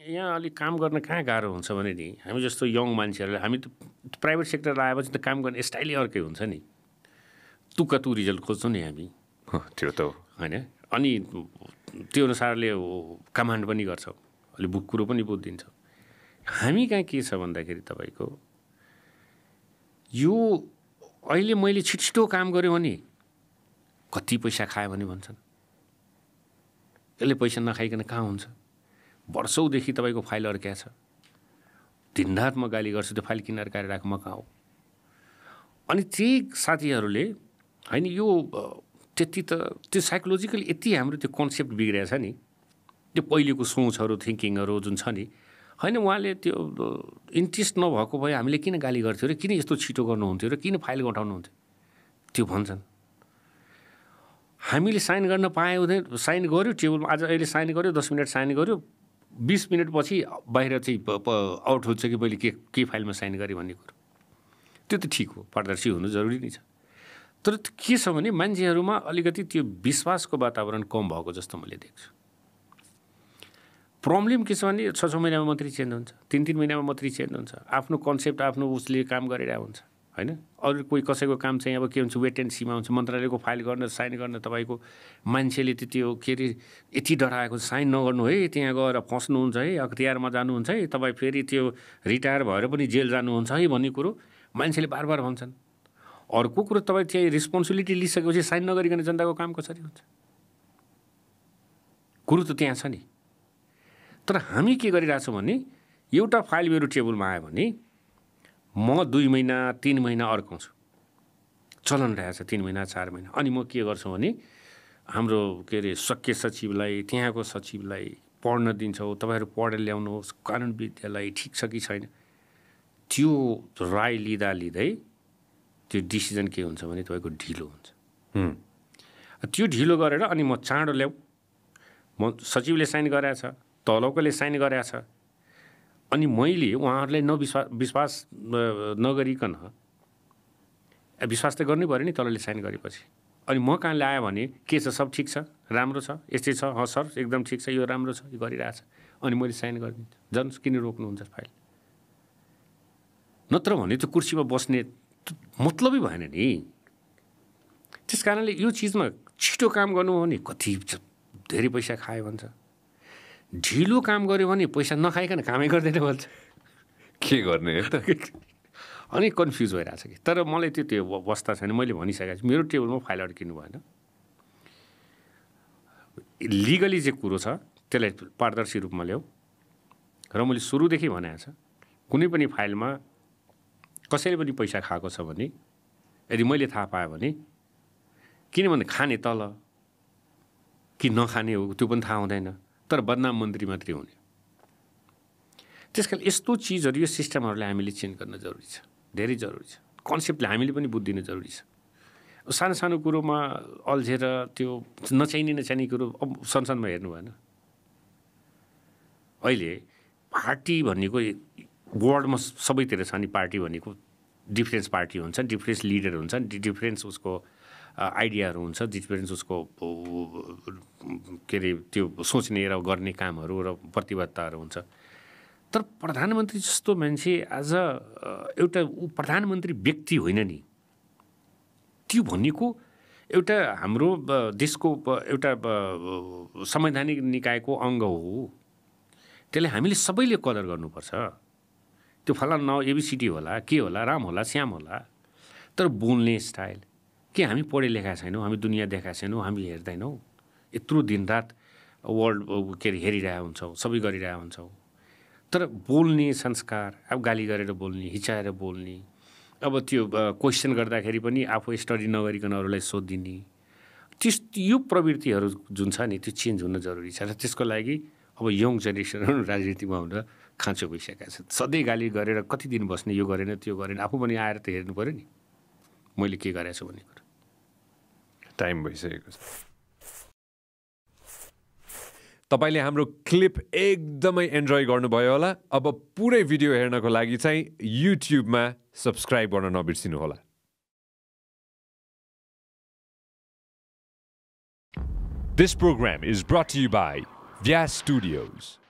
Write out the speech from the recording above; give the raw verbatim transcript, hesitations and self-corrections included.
यहाँ अलिक काम गर्न कहाँ गाह्रो हुन्छ भने नि हामी जस्तो यङ मान्छेहरूले हामी त प्राइभेट सेक्टर आएपछि त काम गर्ने स्टाइलै अर्कै हुन्छ नि तुक्का तु रिजल्ट खोज्छौँ नि हामी त्यो त होइन अनि त्यो अनुसारले कमान्ड पनि गर्छौँ अलि बुक कुरो पनि बुझिदिन्छौँ हामी कहाँ के छ भन्दाखेरि तपाईँको यो अहिले मैले छिटो छिटो काम गरेँ भने कति पैसा खायो भने भन्छन् यसले पैसा नखाइकन कहाँ हुन्छ वर्षौँदेखि तपाईँको फाइल अड्क्या छ दिनरात म गाली गर्छु त्यो फाइल किन अड्काएर राख म कहाँ हो अनि त्यही साथीहरूले होइन यो त्यति त त्यो साइकोलोजिकल यति हाम्रो त्यो कन्सेप्ट बिग्रिएको छ नि त्यो पहिलेको सोचहरू थिङ्किङहरू जुन छ नि होइन उहाँले त्यो इन्ट्रेस्ट नभएको भए हामीले किन गाली गर्थ्यो र किन यस्तो छिटो गर्नुहुन्थ्यो र किन फाइल गठाउनुहुन्थ्यो त्यो भन्छन् हामीले साइन गर्न पाए हुँदैन साइन गऱ्यो टेबलमा आज अहिले साइन गऱ्यो दस मिनट साइन गऱ्यो बिस मिनटपछि बाहिर चाहिँ आउट हुन्छ कि मैले के के फाइलमा साइन गरेँ भन्ने कुरो त्यो त ठिक हो पारदर्शी हुनु जरुरी नै छ तर के छ भने मान्छेहरूमा अलिकति त्यो विश्वासको वातावरण कम भएको जस्तो मैले देख्छु प्रब्लम के छ भने छ छ महिनामा मन्त्री चेन्ज हुन्छ तिन तिन महिनामा मन्त्री चेन्ज हुन्छ आफ्नो कन्सेप्ट आफ्नो उसले काम गरिरहेको हुन्छ होइन अरू कोही कसैको काम चाहिँ अब के हुन्छ वेट एन्ड सीमा हुन्छ मन्त्रालयको फाइल गर्न साइन गर्न तपाईँको मान्छेले त त्यो के अरे यति डराएको साइन नगर्नु है त्यहाँ गएर फस्नुहुन्छ है अख्तियारमा जानुहुन्छ है तपाईँ फेरि त्यो रिटायर भएर पनि जेल जानुहुन्छ है भन्ने कुरो मान्छेले बार बार भन्छन् अर्को कुरो तपाईँ त्यही रेस्पोन्सिबिलिटी लिइसकेपछि साइन नगरिकन जनताको काम कसरी हुन्छ कुरो त त्यहाँ छ नि तर हामी के गरिरहेछौँ भने एउटा फाइल मेरो टेबलमा आयो भने म दुई महिना तिन महिना अड्काउँछु चलन रहेछ तीन महिना चार महिना अनि म के गर्छु भने हाम्रो के अरे सक्य सचिवलाई त्यहाँको सचिवलाई पढ्न दिन्छौँ तपाईँहरू पढेर ल्याउनुहोस् कानुन विद्यालय ठिक छ कि छैन त्यो राय लिँदा लिँदै त्यो डिसिजन के हुन्छ भने तपाईँको ढिलो हुन्छ त्यो ढिलो गरेर अनि म चाँडो ल्याऊ म सचिवले साइन गराएछ तलौकोले साइन गराएछ अनि मैले उहाँहरूलाई नविश्वास विश्वास नगरिकन विश्वास त गर्नै पऱ्यो नि तलले साइन गरेपछि अनि म कहाँ ल्याएँ भने के छ सब ठिक छ राम्रो छ यस्तै छ हँ सर एकदम ठिक छ यो राम्रो छ यो गरिरहेछ अनि मैले साइन गरिदिन्छु जन्स किन रोक्नुहुन्छ फाइल नत्र भने त्यो कुर्सीमा बस्ने मतलबै भएन नि त्यस कारणले यो चिजमा छिटो काम गर्नु हो भने कति धेरै पैसा खायो भन्छ ढिलो काम गऱ्यो भने पैसा नखाइकन कामै गर्दैन भन्छ के गर्ने त अनि कन्फ्युज भइरहेछ कि तर मलाई त्यो त्यो अवस्था छैन मैले भनिसकेको छु मेरो टेबलमा फाइल अड्किनु भएन लिगली जे कुरो छ त्यसलाई पारदर्शी रूपमा ल्याऊ र मैले सुरुदेखि भनेको छ कुनै पनि फाइलमा कसैले पनि पैसा खाएको छ भने यदि मैले थाहा पाएँ भने किनभने खाने तल कि नखाने हो त्यो पनि थाहा हुँदैन तर बदनाम मन्त्री मात्रै हुने त्यस कारण यस्तो चिजहरू यो सिस्टमहरूलाई हामीले चेन्ज गर्न जरुरी छ धेरै जरुरी छ कन्सेप्टले हामीले पनि बुझिदिनु जरुरी छ सानो सानो कुरोमा अल्झेर त्यो नचाहिने नचाहिने कुरो अब संसदमा हेर्नु भएन अहिले पार्टी भनेको वर्ल्डमा सबैतिर छ नि पार्टी भनेको डिफ्रेन्स पार्टी हुन्छ डिफ्रेन्स लिडर हुन्छ डिफ्रेन्स उसको आइडियाहरू हुन्छ डिफ्रेन्स उसको के अरे त्यो सोच्ने र गर्ने कामहरू र प्रतिबद्धताहरू हुन्छ तर प्रधानमन्त्री जस्तो मान्छे आज एउटा प्रधानमन्त्री व्यक्ति होइन नि त्यो भनेको एउटा हाम्रो देशको एउटा संवैधानिक निकायको अङ्ग हो त्यसले हामीले सबैले कदर गर्नुपर्छ त्यो फलाना न एबिसिडी होला के होला राम होला श्याम होला तर बोल्ने स्टाइल के हामी पढे लेखा छैनौँ हामी दुनियाँ देखा छैनौँ हामी हेर्दैनौँ यत्रो दिनरात वर्ल्ड के अरे हेरिरहेको हुन्छौँ सबै गरिरहेको हुन्छौँ तर बोल्ने संस्कार अब गाली गरेर बोल्ने हिचाएर बोल्ने अब त्यो क्वेसन गर्दाखेरि पनि आफू स्टडी नगरिकन अरूलाई सोधिदिने त्यस यो प्रवृत्तिहरू जुन छ नि त्यो चेन्ज हुन जरुरी छ र त्यसको लागि अब यङ जेनेरेसनहरू राजनीतिमा हुन खाँचो भइसकेका छन् सधैँ गाली गरेर कति दिन बस्ने यो गरेन त्यो गरेन आफू पनि आएर त हेर्नु पऱ्यो नि मैले के गरेको छु भन्ने कुरा टाइम भइसकेको छ तपाईले हाम्रो क्लिप एकदमै एन्जोय गर्नुभयो होला अब पुरै भिडियो हेर्नको लागि चाहिँ युट्युबमा सब्स्क्राइब गर्न नबिर्सिनु होला This program is brought to you by Vyas Studios.